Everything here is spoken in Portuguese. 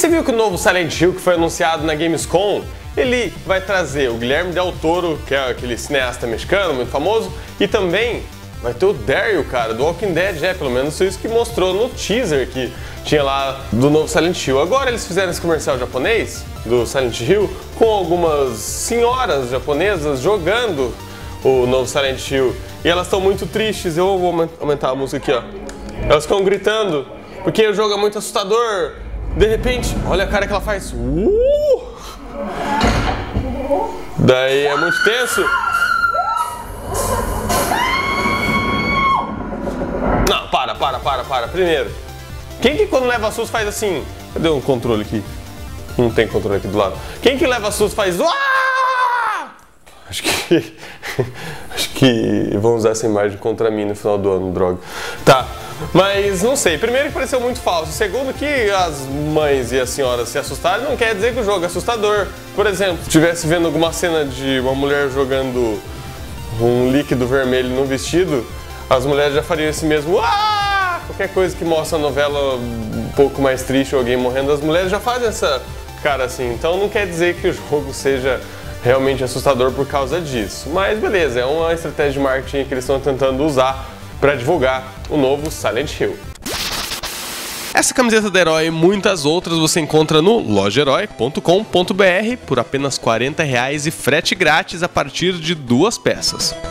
você viu que o novo Silent Hill que foi anunciado na Gamescom, ele vai trazer o Guilherme Del Toro, que é aquele cineasta mexicano muito famoso, e também vai ter o Daryl, cara, do Walking Dead, pelo menos isso que mostrou no teaser que tinha lá do novo Silent Hill. Agora eles fizeram esse comercial japonês do Silent Hill com algumas senhoras japonesas jogando o novo Silent Hill e elas estão muito tristes. Eu vou aumentar a música aqui, ó. Elas ficam gritando porque o jogo é muito assustador. De repente, olha a cara que ela faz. Daí é muito tenso. Não, para. Primeiro, quem que quando leva susto faz assim? Cadê um controle aqui? Não tem controle aqui do lado. Quem que leva susto faz... Acho que vão usar essa imagem contra mim no final do ano, droga. Tá, mas não sei. Primeiro que pareceu muito falso. Segundo que as mães e as senhoras se assustarem não quer dizer que o jogo é assustador. Por exemplo, se estivesse vendo alguma cena de uma mulher jogando um líquido vermelho no vestido, as mulheres já fariam esse mesmo qualquer coisa que mostra a novela um pouco mais triste ou alguém morrendo, as mulheres já fazem essa cara assim. Então não quer dizer que o jogo seja realmente assustador por causa disso. Mas beleza, é uma estratégia de marketing que eles estão tentando usar para divulgar o novo Silent Hill. Essa camiseta do Herói e muitas outras você encontra no lojaherói.com.br por apenas R$40 e frete grátis a partir de 2 peças.